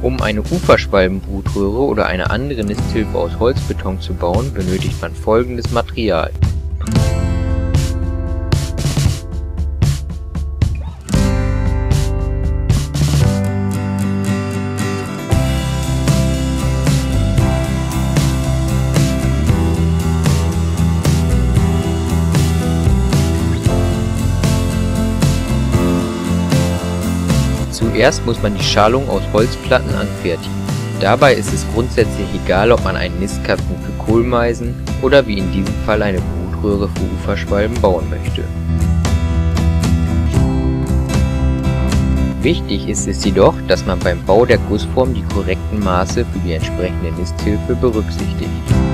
Um eine Uferschwalbenbrutröhre oder eine andere Nisthilfe aus Holzbeton zu bauen, benötigt man folgendes Material. Zuerst muss man die Schalung aus Holzplatten anfertigen. Dabei ist es grundsätzlich egal, ob man einen Nistkasten für Kohlmeisen oder wie in diesem Fall eine Brutröhre für Uferschwalben bauen möchte. Wichtig ist es jedoch, dass man beim Bau der Gussform die korrekten Maße für die entsprechende Nisthilfe berücksichtigt.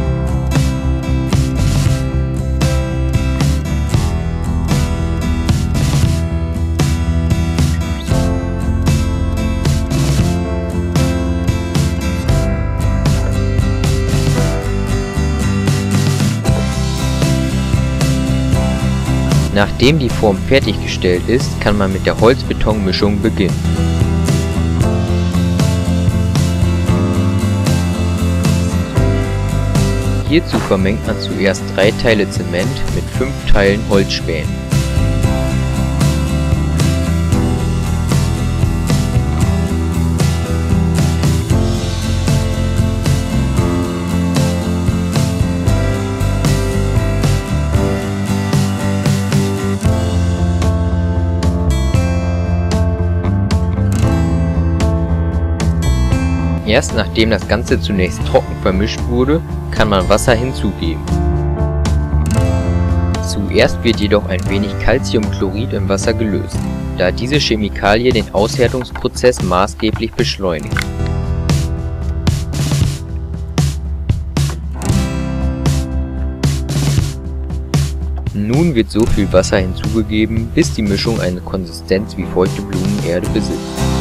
Nachdem die Form fertiggestellt ist, kann man mit der Holzbetonmischung beginnen. Hierzu vermengt man zuerst 3 Teile Zement mit 5 Teilen Holzspänen. Erst nachdem das Ganze zunächst trocken vermischt wurde, kann man Wasser hinzugeben. Zuerst wird jedoch ein wenig Calciumchlorid im Wasser gelöst, da diese Chemikalie den Aushärtungsprozess maßgeblich beschleunigt. Nun wird so viel Wasser hinzugegeben, bis die Mischung eine Konsistenz wie feuchte Blumenerde besitzt.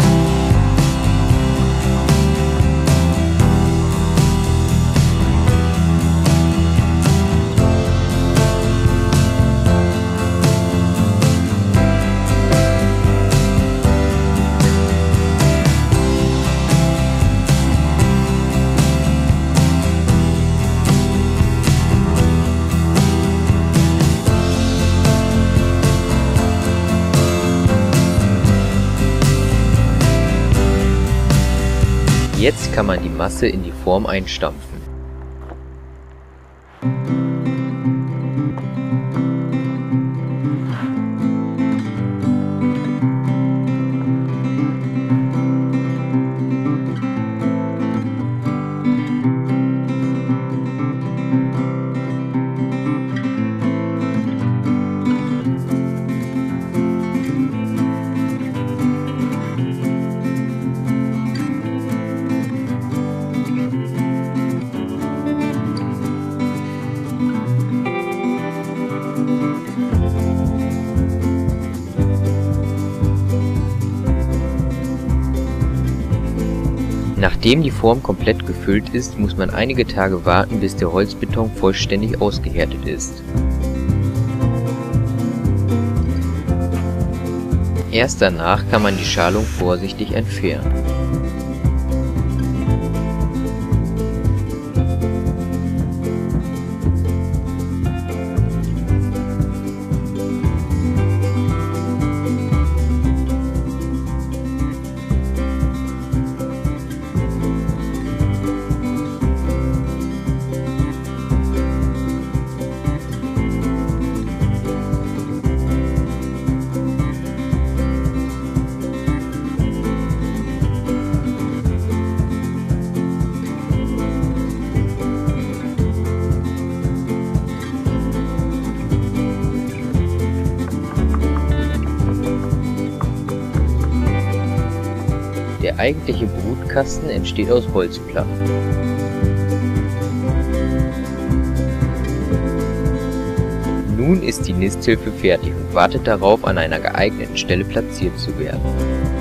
Jetzt kann man die Masse in die Form einstampfen. Nachdem die Form komplett gefüllt ist, muss man einige Tage warten, bis der Holzbeton vollständig ausgehärtet ist. Erst danach kann man die Schalung vorsichtig entfernen. Der eigentliche Brutkasten entsteht aus Holzplatten. Nun ist die Nisthilfe fertig und wartet darauf, an einer geeigneten Stelle platziert zu werden.